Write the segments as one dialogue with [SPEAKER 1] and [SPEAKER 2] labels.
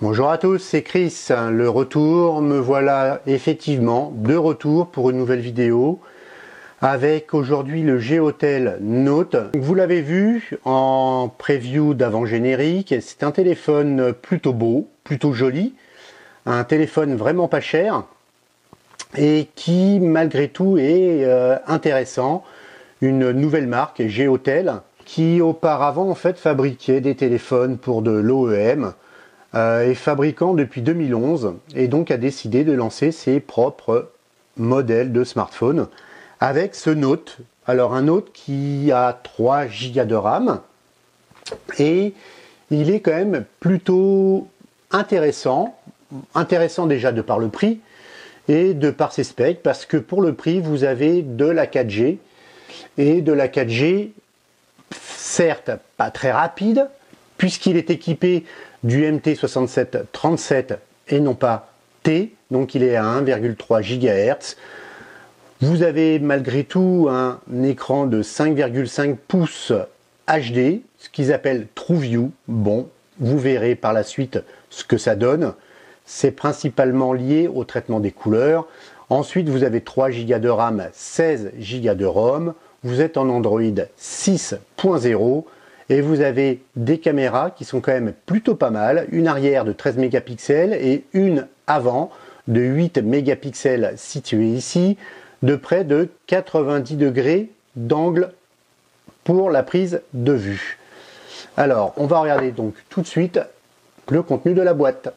[SPEAKER 1] Bonjour à tous, c'est Chris, le retour, me voilà effectivement de retour pour une nouvelle vidéo avec aujourd'hui le G-Hotel Note. Vous l'avez vu en preview d'avant générique, c'est un téléphone plutôt beau, plutôt joli, un téléphone vraiment pas cher et qui malgré tout est intéressant. Une nouvelle marque, G-Hotel, qui auparavant en fait fabriquait des téléphones pour de l'OEM, est fabricant depuis 2011 et donc a décidé de lancer ses propres modèles de smartphone avec ce Note. Alors un Note qui a 3 Go de RAM et il est quand même plutôt intéressant déjà de par le prix et de par ses specs, parce que pour le prix vous avez de la 4G et de la 4G certes pas très rapide puisqu'il est équipé du MT6737 et non pas T, donc il est à 1,3 GHz. Vous avez malgré tout un écran de 5,5 pouces HD, ce qu'ils appellent TrueView. Bon, vous verrez par la suite ce que ça donne. C'est principalement lié au traitement des couleurs. Ensuite, vous avez 3 Go de RAM, 16 Go de ROM. Vous êtes en Android 6.0. Et vous avez des caméras qui sont quand même plutôt pas mal, une arrière de 13 mégapixels et une avant de 8 mégapixels située ici, de près de 90 degrés d'angle pour la prise de vue. Alors, on va regarder donc tout de suite le contenu de la boîte.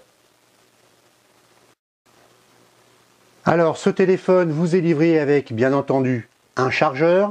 [SPEAKER 1] Alors, ce téléphone vous est livré avec, bien entendu, un chargeur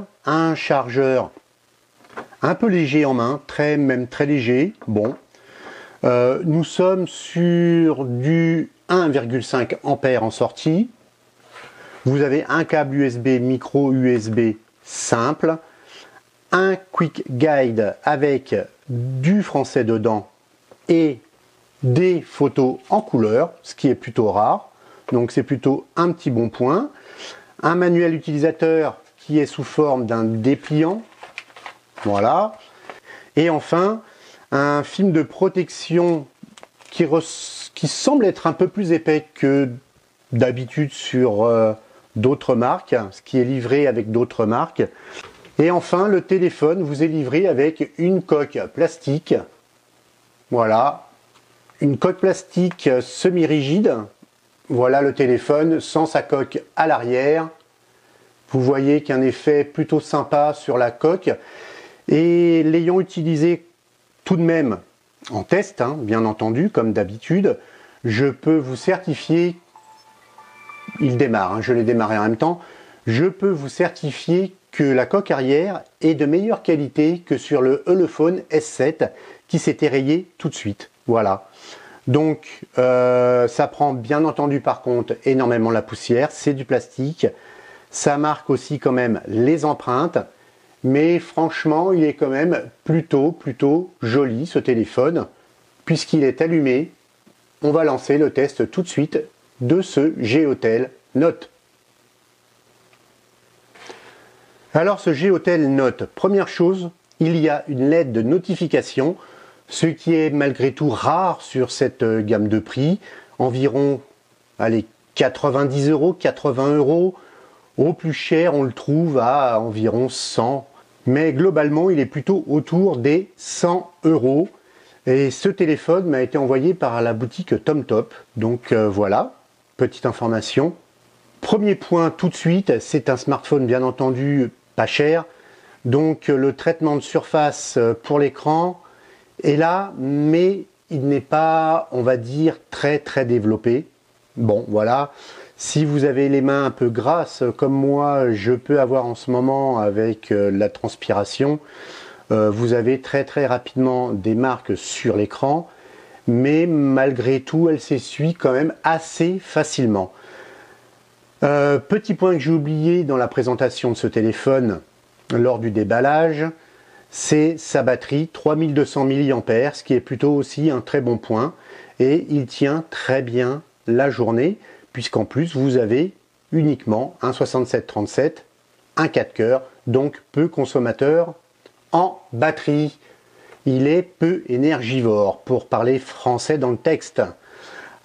[SPEAKER 1] un peu léger en main, même très léger. Bon, nous sommes sur du 1,5 ampères en sortie. Vous avez un câble USB micro USB simple, un quick guide avec du français dedans et des photos en couleur, ce qui est plutôt rare. Donc c'est plutôt un petit bon point. Un manuel utilisateur qui est sous forme d'un dépliant. Voilà. Et enfin, un film de protection qui semble être un peu plus épais que d'habitude sur d'autres marques, ce qui est livré avec d'autres marques. Et enfin, le téléphone vous est livré avec une coque plastique. Voilà. Une coque plastique semi-rigide. Voilà le téléphone sans sa coque à l'arrière. Vous voyez qu'un effet plutôt sympa sur la coque. Et l'ayant utilisé tout de même en test, bien entendu, comme d'habitude, je peux vous certifier, il démarre, je l'ai démarré en même temps, je peux vous certifier que la coque arrière est de meilleure qualité que sur le Elephone S7 qui s'était rayé tout de suite. Voilà. Donc, ça prend bien entendu par contre énormément la poussière, c'est du plastique, ça marque aussi quand même les empreintes. Mais franchement, il est quand même plutôt joli ce téléphone. Puisqu'il est allumé, on va lancer le test tout de suite de ce G-Hotel Note. Alors ce G-Hotel Note, première chose, il y a une LED de notification, ce qui est malgré tout rare sur cette gamme de prix. Environ, allez, 90 €, 80 €. Au plus cher, on le trouve à environ 100. Mais globalement, il est plutôt autour des 100 €. Et ce téléphone m'a été envoyé par la boutique TomTop. Donc voilà, petite information. Premier point tout de suite, c'est un smartphone bien entendu pas cher. Donc le traitement de surface pour l'écran est là, mais il n'est pas, on va dire, très développé. Bon, voilà. Si vous avez les mains un peu grasses, comme moi, je peux avoir en ce moment avec la transpiration, vous avez très rapidement des marques sur l'écran, mais malgré tout, elle s'essuie quand même assez facilement. Petit point que j'ai oublié dans la présentation de ce téléphone lors du déballage, c'est sa batterie 3200 mAh, ce qui est plutôt aussi un très bon point, et il tient très bien la journée, puisqu'en plus vous avez uniquement un 6737, un 4 coeurs, donc peu consommateur en batterie. Il est peu énergivore, pour parler français dans le texte.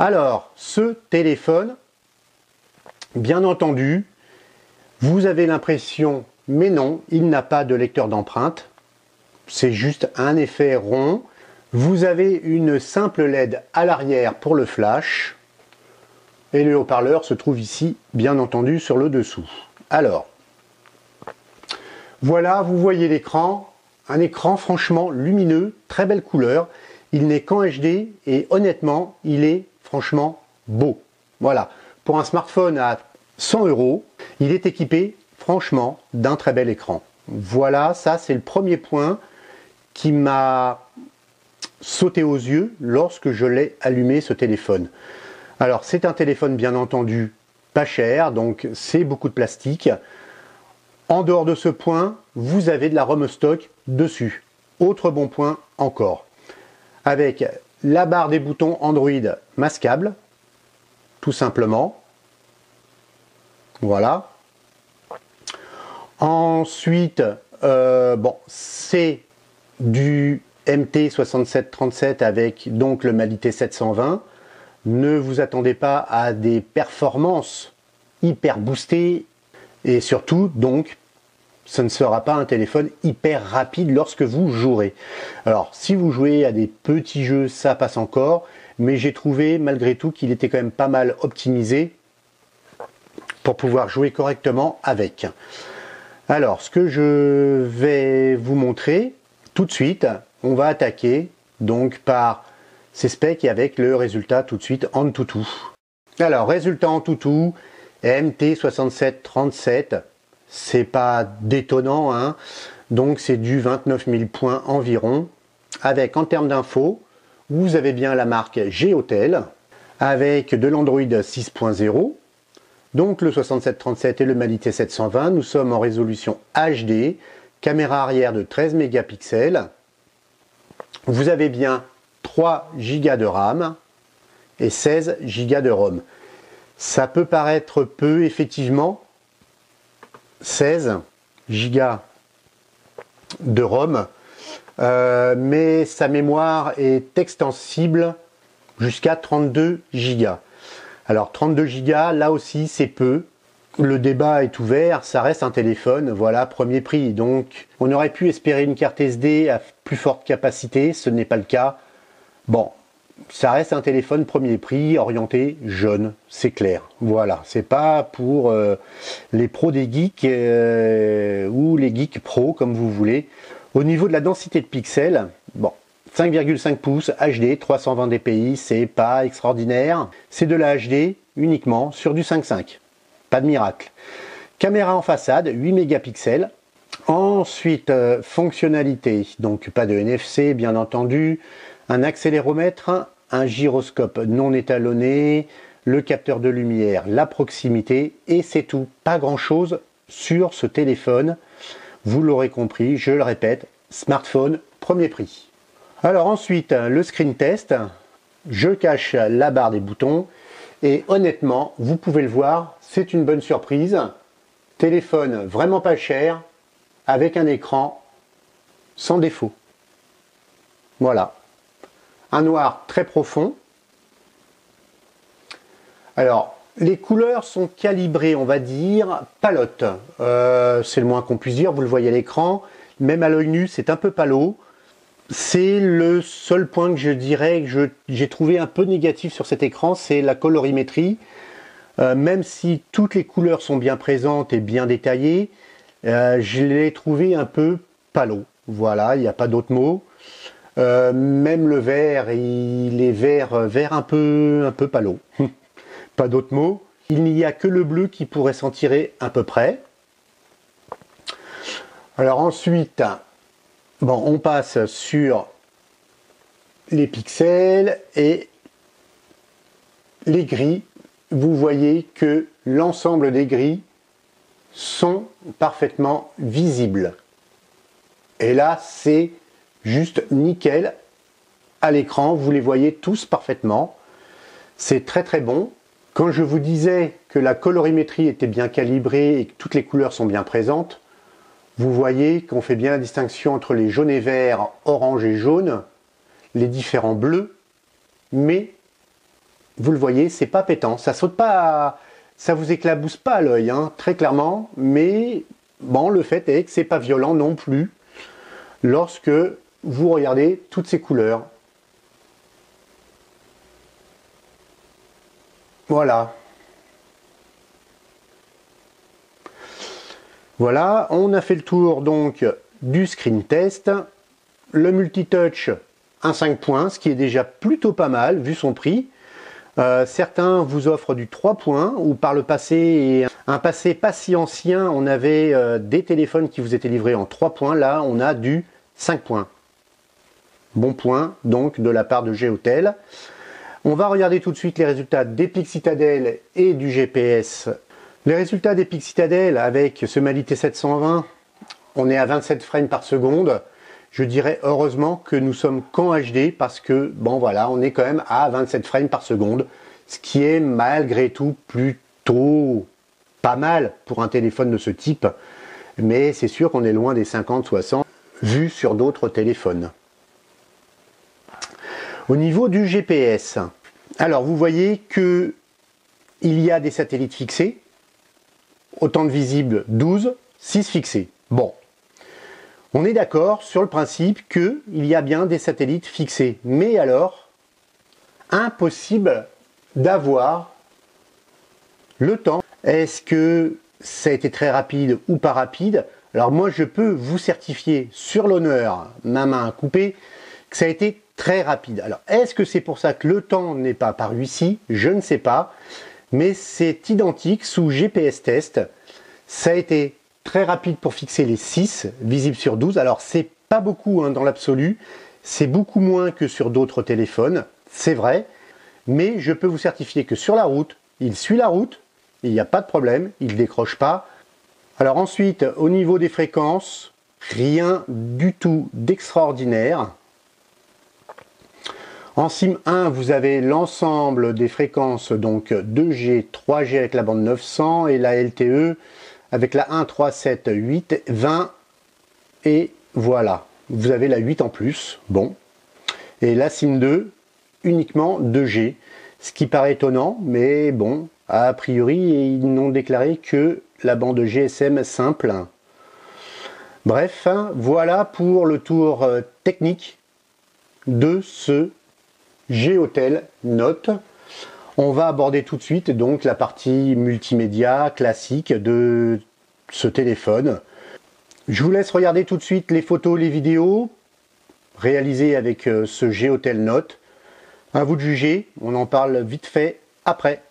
[SPEAKER 1] Alors, ce téléphone, bien entendu, vous avez l'impression, mais non, il n'a pas de lecteur d'empreinte. C'est juste un effet rond. Vous avez une simple LED à l'arrière pour le flash. Et le haut-parleur se trouve ici, bien entendu, sur le dessous. Alors, voilà, vous voyez l'écran. Un écran franchement lumineux, très belle couleur. Il n'est qu'en HD et honnêtement, il est franchement beau. Voilà, pour un smartphone à 100 €, il est équipé franchement d'un très bel écran. Voilà, ça c'est le premier point qui m'a sauté aux yeux lorsque je l'ai allumé ce téléphone. Alors c'est un téléphone bien entendu pas cher, donc c'est beaucoup de plastique. En dehors de ce point, vous avez de la ROM stock dessus. Autre bon point encore. Avec la barre des boutons Android masquable, tout simplement. Voilà. Ensuite, bon, c'est du MT6737 avec donc le Mali T720. Ne vous attendez pas à des performances hyper boostées et surtout donc ce ne sera pas un téléphone hyper rapide lorsque vous jouerez. Alors si vous jouez à des petits jeux, ça passe encore, mais j'ai trouvé malgré tout qu'il était quand même pas mal optimisé pour pouvoir jouer correctement avec. Alors ce que je vais vous montrer tout de suite, on va attaquer donc par ces specs et avec le résultat tout de suite en tout. Alors résultat en tout, MT6737, c'est pas détonnant, hein. Donc c'est du 29 000 points environ, avec en termes d'infos, vous avez bien la marque G-Hotel, avec de l'Android 6.0, donc le 6737 et le Mali T720, nous sommes en résolution HD, caméra arrière de 13 mégapixels, vous avez bien 3 Go de RAM et 16 Go de ROM. Ça peut paraître peu, effectivement, 16 Go de ROM, mais sa mémoire est extensible jusqu'à 32 Go. Alors 32 Go, là aussi c'est peu. Le débat est ouvert, ça reste un téléphone, voilà, premier prix. Donc on aurait pu espérer une carte SD à plus forte capacité, ce n'est pas le cas. Bon, ça reste un téléphone premier prix, orienté jeune, c'est clair. Voilà, c'est pas pour les pros des geeks ou les geeks pros, comme vous voulez. Au niveau de la densité de pixels, bon, 5,5 pouces, HD, 320 dpi, c'est pas extraordinaire. C'est de la HD uniquement sur du 5.5, pas de miracle. Caméra en façade, 8 mégapixels. Ensuite, fonctionnalité, donc pas de NFC bien entendu, un accéléromètre, un gyroscope non étalonné, le capteur de lumière, la proximité et c'est tout. Pas grand chose sur ce téléphone. Vous l'aurez compris, je le répète, smartphone premier prix. Alors ensuite, le screen test. Je cache la barre des boutons et honnêtement, vous pouvez le voir, c'est une bonne surprise. Téléphone vraiment pas cher avec un écran sans défaut. Voilà. Un noir très profond. Alors, les couleurs sont calibrées, on va dire, palote. C'est le moins qu'on puisse dire, vous le voyez à l'écran. Même à l'œil nu, c'est un peu palo. C'est le seul point que je dirais que j'ai trouvé un peu négatif sur cet écran, c'est la colorimétrie. Même si toutes les couleurs sont bien présentes et bien détaillées, je l'ai trouvé un peu palo. Voilà, il n'y a pas d'autre mot. Même le vert, il est vert un peu palo. Pas d'autre mot. Il n'y a que le bleu qui pourrait s'en tirer à peu près. Alors ensuite, bon, on passe sur les pixels et les gris. Vous voyez que l'ensemble des gris sont parfaitement visibles. Et là, c'est juste nickel à l'écran, vous les voyez tous parfaitement. C'est très très bon. Quand je vous disais que la colorimétrie était bien calibrée et que toutes les couleurs sont bien présentes, vous voyez qu'on fait bien la distinction entre les jaunes et verts, orange et jaune, les différents bleus, mais vous le voyez, c'est pas pétant, ça saute pas, ça vous éclabousse pas à l'œil, hein, très clairement, mais bon, le fait est que c'est pas violent non plus lorsque vous regardez toutes ces couleurs. Voilà. Voilà, on a fait le tour donc du screen test. Le multitouch, un 5 points, ce qui est déjà plutôt pas mal vu son prix. Certains vous offrent du 3 points, ou par le passé, et un passé pas si ancien, on avait des téléphones qui vous étaient livrés en 3 points. Là, on a du 5 points. Bon point, donc, de la part de G-Hotel. On va regarder tout de suite les résultats des Pic Citadel et du GPS. Les résultats des Pic Citadel avec ce Mali T720, on est à 27 frames par seconde. Je dirais heureusement que nous sommes qu'en HD parce que, bon voilà, on est quand même à 27 frames par seconde, ce qui est malgré tout plutôt pas mal pour un téléphone de ce type. Mais c'est sûr qu'on est loin des 50-60 vus sur d'autres téléphones. Au niveau du GPS, alors vous voyez que il y a des satellites fixés, autant de visibles 12, 6 fixés. Bon, on est d'accord sur le principe qu'il y a bien des satellites fixés, mais alors, impossible d'avoir le temps. Est-ce que ça a été très rapide ou pas rapide? Alors moi je peux vous certifier sur l'honneur, ma main coupée, que ça a été très rapide. Alors est-ce que c'est pour ça que le temps n'est pas apparu ici? Je ne sais pas, mais c'est identique sous GPS test. Ça a été très rapide pour fixer les 6 visibles sur 12. Alors c'est pas beaucoup hein, dans l'absolu, c'est beaucoup moins que sur d'autres téléphones, c'est vrai, mais je peux vous certifier que sur la route, il suit la route, il n'y a pas de problème, il ne décroche pas. Alors ensuite, au niveau des fréquences, rien du tout d'extraordinaire. En SIM 1, vous avez l'ensemble des fréquences, donc 2G, 3G avec la bande 900 et la LTE avec la 1, 3, 7, 8, 20 et voilà. Vous avez la 8 en plus, bon. Et la SIM 2, uniquement 2G, ce qui paraît étonnant, mais bon, a priori, ils n'ont déclaré que la bande GSM simple. Bref, voilà pour le tour technique de ce G-Hotel Note. On va aborder tout de suite donc la partie multimédia classique de ce téléphone. Je vous laisse regarder tout de suite les photos, les vidéos réalisées avec ce G-Hotel Note. À vous de juger, on en parle vite fait après.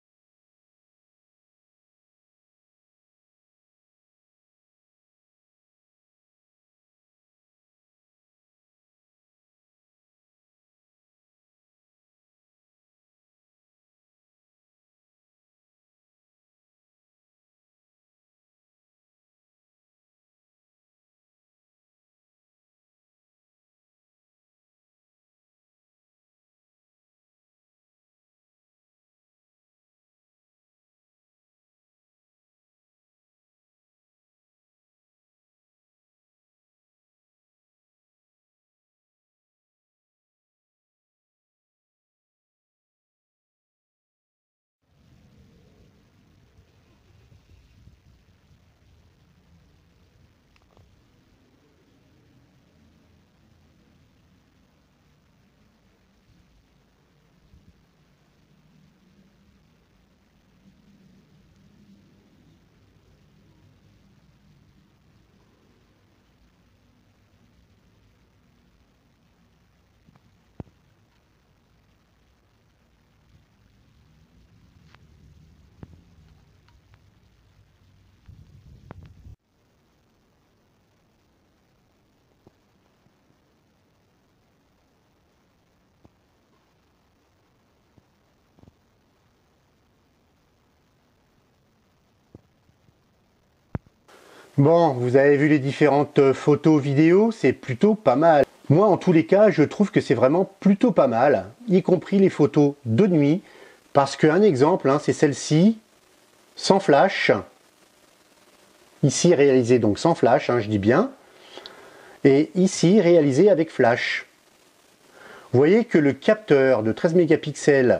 [SPEAKER 1] Bon, vous avez vu les différentes photos, vidéos, c'est plutôt pas mal. Moi, en tous les cas, je trouve que c'est vraiment plutôt pas mal, y compris les photos de nuit, parce qu'un exemple, hein, c'est celle-ci, sans flash. Ici, réalisée donc sans flash, hein, je dis bien. Et ici, réalisée avec flash. Vous voyez que le capteur de 13 mégapixels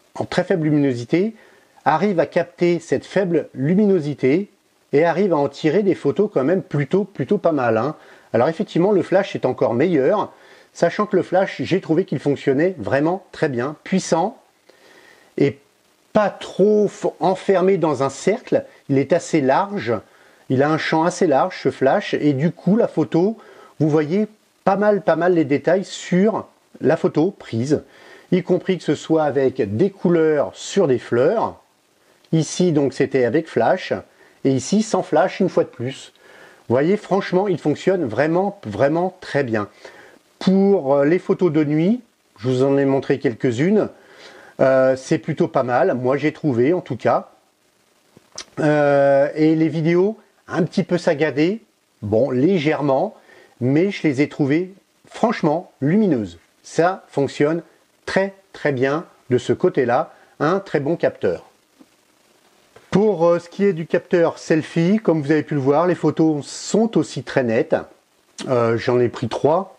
[SPEAKER 1] en très faible luminosité arrive à capter cette faible luminosité et arrive à en tirer des photos quand même plutôt pas mal, hein. Alors effectivement, le flash est encore meilleur, sachant que le flash, j'ai trouvé qu'il fonctionnait vraiment très bien, puissant et pas trop enfermé dans un cercle. Il est assez large, il a un champ assez large ce flash, et du coup la photo, vous voyez pas mal les détails sur la photo prise, y compris que ce soit avec des couleurs sur des fleurs. Ici donc c'était avec flash, et ici sans flash une fois de plus. Vous voyez, franchement, il fonctionne vraiment très bien. Pour les photos de nuit, je vous en ai montré quelques-unes, c'est plutôt pas mal, moi j'ai trouvé en tout cas. Et les vidéos, un petit peu saccadées, bon, légèrement, mais je les ai trouvées franchement lumineuses. Ça fonctionne très bien de ce côté-là, un très bon capteur. Pour ce qui est du capteur selfie, comme vous avez pu le voir, les photos sont aussi très nettes. J'en ai pris 3.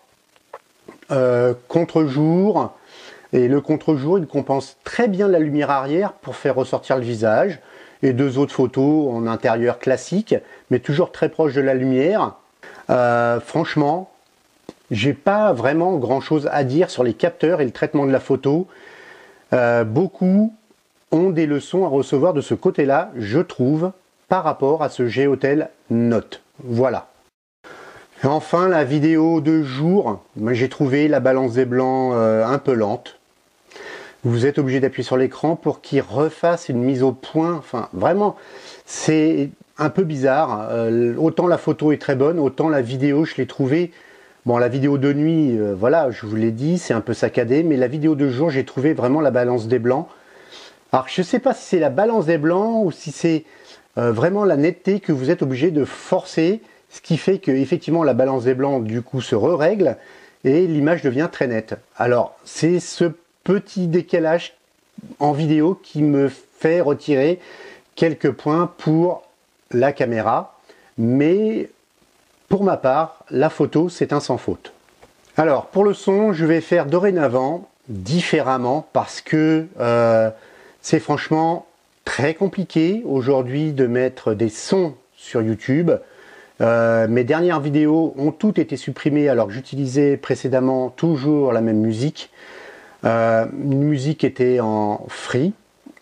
[SPEAKER 1] Contre-jour. Et le contre-jour, il compense très bien la lumière arrière pour faire ressortir le visage. Et 2 autres photos en intérieur classique, mais toujours très proche de la lumière. Franchement, j'ai pas vraiment grand-chose à dire sur les capteurs et le traitement de la photo. Beaucoup ont des leçons à recevoir de ce côté-là, je trouve, par rapport à ce G-Hotel Note. Voilà. Et enfin, la vidéo de jour, j'ai trouvé la balance des blancs un peu lente. Vous êtes obligé d'appuyer sur l'écran pour qu'il refasse une mise au point. Enfin, vraiment, c'est un peu bizarre. Autant la photo est très bonne, autant la vidéo, je l'ai trouvée... Bon, la vidéo de nuit, voilà, je vous l'ai dit, c'est un peu saccadé, mais la vidéo de jour, j'ai trouvé vraiment la balance des blancs. Alors, je ne sais pas si c'est la balance des blancs ou si c'est vraiment la netteté que vous êtes obligé de forcer, ce qui fait que effectivement la balance des blancs, du coup, se règle et l'image devient très nette. Alors, c'est ce petit décalage en vidéo qui me fait retirer quelques points pour la caméra, mais pour ma part, la photo, c'est un sans faute. Alors, pour le son, je vais faire dorénavant différemment parce que c'est franchement très compliqué aujourd'hui de mettre des sons sur YouTube. Mes dernières vidéos ont toutes été supprimées alors que j'utilisais précédemment toujours la même musique. Une musique était en free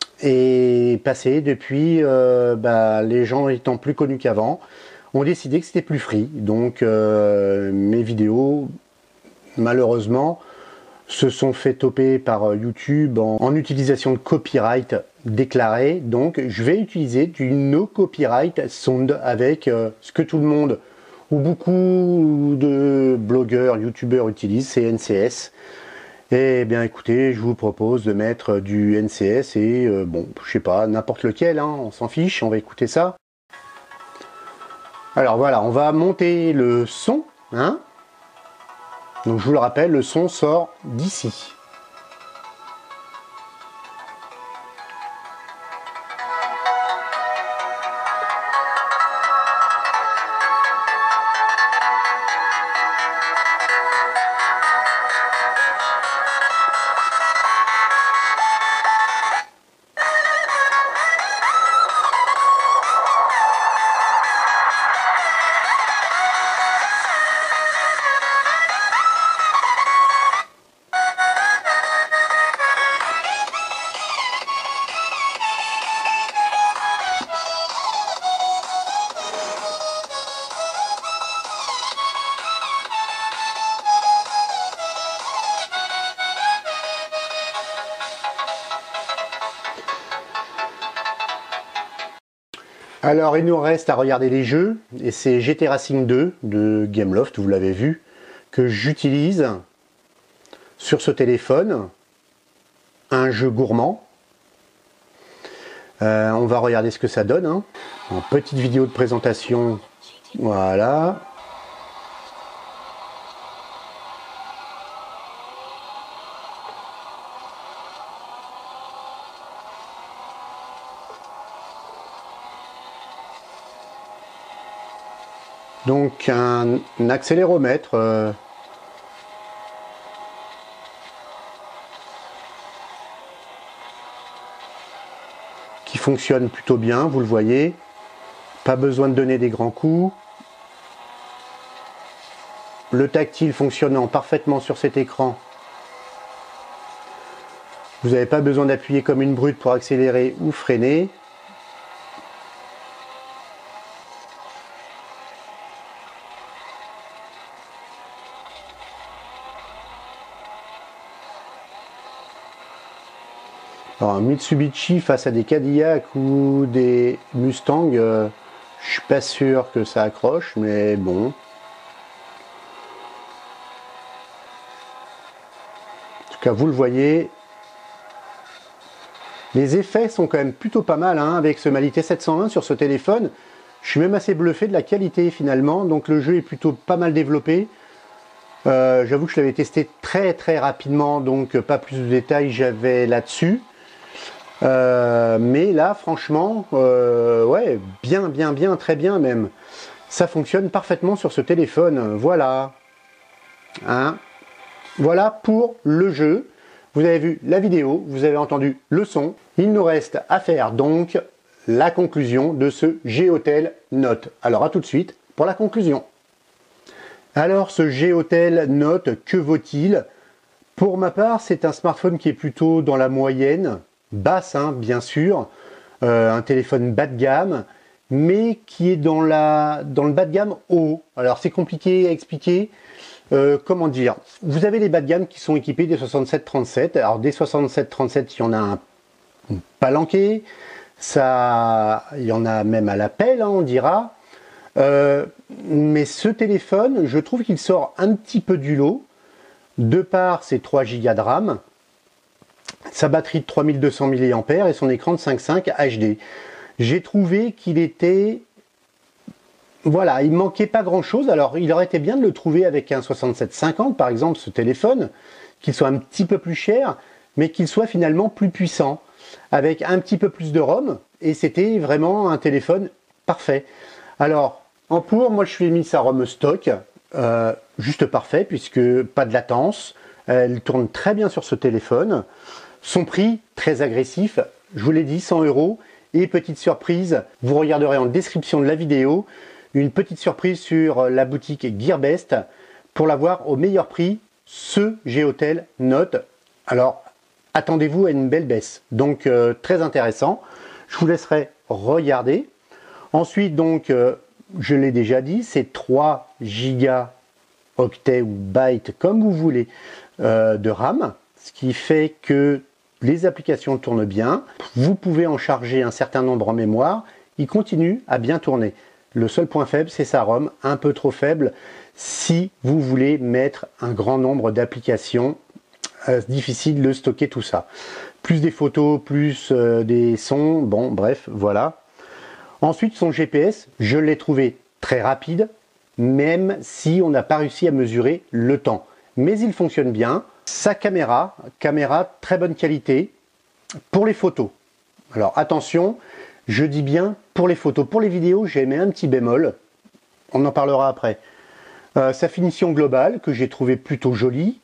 [SPEAKER 1] et passée depuis les gens étant plus connus qu'avant, ont décidé que c'était plus free. Donc mes vidéos, malheureusement, se sont fait toper par YouTube en utilisation de copyright déclaré. Donc je vais utiliser du no copyright sound avec ce que tout le monde ou beaucoup de blogueurs, youtubeurs utilisent, c'est NCS. Eh bien écoutez, je vous propose de mettre du NCS et bon, je sais pas, n'importe lequel, hein, on s'en fiche, on va écouter ça. Alors voilà, on va monter le son, hein. Donc je vous le rappelle, le son sort d'ici. Alors il nous reste à regarder les jeux, et c'est GT Racing 2 de Gameloft, vous l'avez vu, que j'utilise sur ce téléphone, un jeu gourmand. On va regarder ce que ça donne, hein. En petite vidéo de présentation, voilà. Donc un accéléromètre fonctionne plutôt bien, vous le voyez. Pas besoin de donner des grands coups. Le tactile fonctionnant parfaitement sur cet écran. Vous n'avez pas besoin d'appuyer comme une brute pour accélérer ou freiner. Alors, un Mitsubishi face à des Cadillac ou des Mustang, je suis pas sûr que ça accroche, mais bon. En tout cas, vous le voyez. Les effets sont quand même plutôt pas mal hein, avec ce Mali T720 sur ce téléphone. Je suis même assez bluffé de la qualité finalement. Donc le jeu est plutôt pas mal développé. J'avoue que je l'avais testé très rapidement, donc pas plus de détails j'avais là-dessus. Mais là franchement ouais, bien, très bien même. Ça fonctionne parfaitement sur ce téléphone. Voilà hein. Voilà pour le jeu. Vous avez vu la vidéo, vous avez entendu le son. Il nous reste à faire donc la conclusion de ce G-Hotel Note. Alors à tout de suite pour la conclusion. Alors ce G-Hotel Note, que vaut-il? Pour ma part, c'est un smartphone qui est plutôt dans la moyenne, basse hein, bien sûr, un téléphone bas de gamme, mais qui est dans le bas de gamme haut. Alors c'est compliqué à expliquer. Comment dire, vous avez les bas de gamme qui sont équipés des 6737. Alors des 6737, il y en a un palanqué, ça, il y en a même à la pelle, hein, on dira. Mais ce téléphone, je trouve qu'il sort un petit peu du lot, de par ses 3 Go de RAM, sa batterie de 3200 mAh et son écran de 5.5 HD. J'ai trouvé qu'il était... Voilà, il manquait pas grand chose. Alors il aurait été bien de le trouver avec un 6750 par exemple, ce téléphone, qu'il soit un petit peu plus cher, mais qu'il soit finalement plus puissant, avec un petit peu plus de ROM, et c'était vraiment un téléphone parfait. Alors, en pour, moi je lui ai mis sa ROM stock, juste parfait, puisque pas de latence, elle tourne très bien sur ce téléphone. Son prix, très agressif, je vous l'ai dit, 100 €, et petite surprise, vous regarderez en description de la vidéo, une petite surprise sur la boutique Gearbest pour l'avoir au meilleur prix, ce G-Hotel Note. Alors, attendez-vous à une belle baisse. Donc, très intéressant. Je vous laisserai regarder. Ensuite, donc, je l'ai déjà dit, c'est 3 gigaoctets ou bytes, comme vous voulez, de RAM. Ce qui fait que les applications tournent bien. Vous pouvez en charger un certain nombre en mémoire. Il continue à bien tourner. Le seul point faible, c'est sa ROM, un peu trop faible si vous voulez mettre un grand nombre d'applications. Difficile de stocker tout ça. Plus des photos, plus des sons, bon bref, voilà. Ensuite, son GPS, je l'ai trouvé très rapide, même si on n'a pas réussi à mesurer le temps. Mais il fonctionne bien. Sa caméra très bonne qualité pour les photos. Alors attention, je dis bien pour les photos. Pour les vidéos, j'ai mis un petit bémol. On en parlera après. Sa finition globale, que j'ai trouvé plutôt jolie,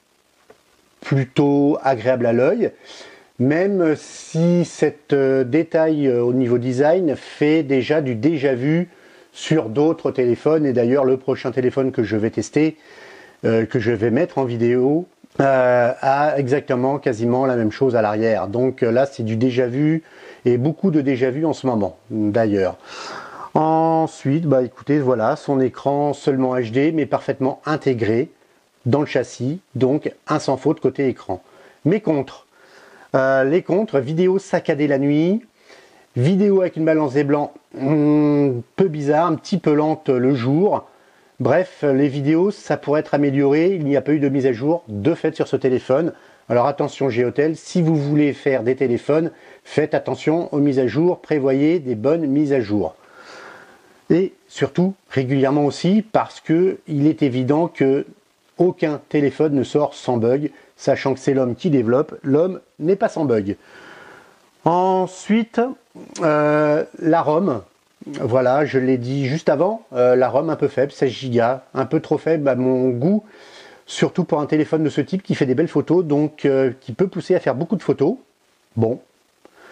[SPEAKER 1] plutôt agréable à l'œil. Même si cet détail au niveau design fait déjà du déjà vu sur d'autres téléphones. Et d'ailleurs, le prochain téléphone que je vais tester, que je vais mettre en vidéo, a exactement quasiment la même chose à l'arrière. Donc là, c'est du déjà vu. Et beaucoup de déjà vu en ce moment, d'ailleurs. Ensuite, bah écoutez, voilà, son écran seulement HD, mais parfaitement intégré dans le châssis, donc un sans faute côté écran. Mes contres. Les contres, vidéo saccadée la nuit, vidéo avec une balance des blancs, peu bizarre, un petit peu lente le jour. Bref, les vidéos, ça pourrait être amélioré, il n'y a pas eu de mise à jour de fait sur ce téléphone. Alors attention G-Hotel, si vous voulez faire des téléphones, faites attention aux mises à jour, prévoyez des bonnes mises à jour. Et surtout, régulièrement aussi, parce que il est évident que aucun téléphone ne sort sans bug, sachant que c'est l'homme qui développe, l'homme n'est pas sans bug. Ensuite, la ROM, voilà, je l'ai dit juste avant, la ROM un peu faible, 16 Go, un peu trop faible à mon goût, surtout pour un téléphone de ce type qui fait des belles photos, donc qui peut pousser à faire beaucoup de photos. Bon.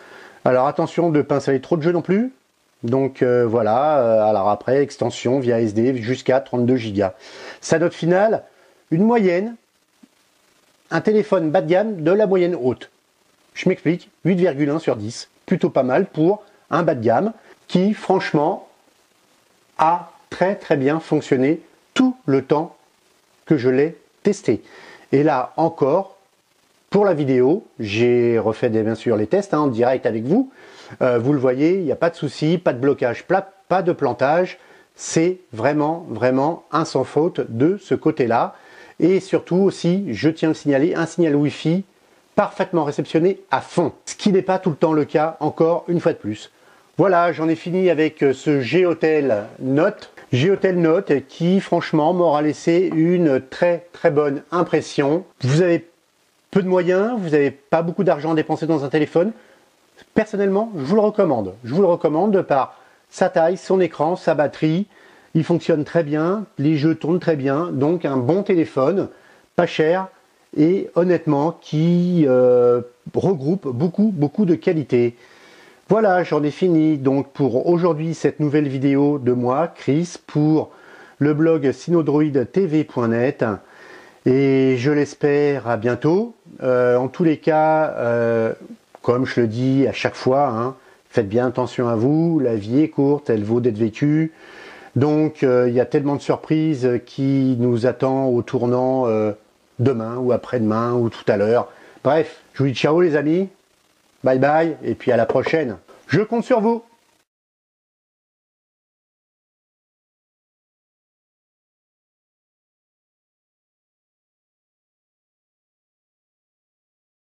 [SPEAKER 1] Alors attention de ne pas installer trop de jeux non plus. Donc voilà, alors après extension via SD jusqu'à 32 Go. Sa note finale, une moyenne, un téléphone bas de gamme de la moyenne haute. Je m'explique, 8,1 sur 10, plutôt pas mal pour un bas de gamme qui franchement a très bien fonctionné tout le temps que je l'ai testé. Et là encore, pour la vidéo, j'ai refait bien sûr les tests en direct avec vous. Vous le voyez, il n'y a pas de souci, pas de blocage, pas de plantage. C'est vraiment un sans faute de ce côté-là. Et surtout aussi, je tiens à le signaler, un signal Wi-Fi parfaitement réceptionné à fond. Ce qui n'est pas tout le temps le cas, encore une fois de plus. Voilà, j'en ai fini avec ce G-Hotel Note. G-Hotel Note qui franchement m'aura laissé une très bonne impression. Vous avez peu de moyens, vous n'avez pas beaucoup d'argent à dépenser dans un téléphone. Personnellement, je vous le recommande. Je vous le recommande par sa taille, son écran, sa batterie. Il fonctionne très bien, les jeux tournent très bien. Donc un bon téléphone, pas cher et honnêtement qui regroupe beaucoup de qualités. Voilà, j'en ai fini donc pour aujourd'hui cette nouvelle vidéo de moi, Chris, pour le blog synodroidtv.net. Et je l'espère à bientôt. En tous les cas, comme je le dis à chaque fois, hein, faites bien attention à vous, la vie est courte, elle vaut d'être vécue. Donc il y a tellement de surprises qui nous attend au tournant demain ou après-demain ou tout à l'heure. Bref, je vous dis ciao les amis, bye bye et puis à la prochaine. Je compte sur vous.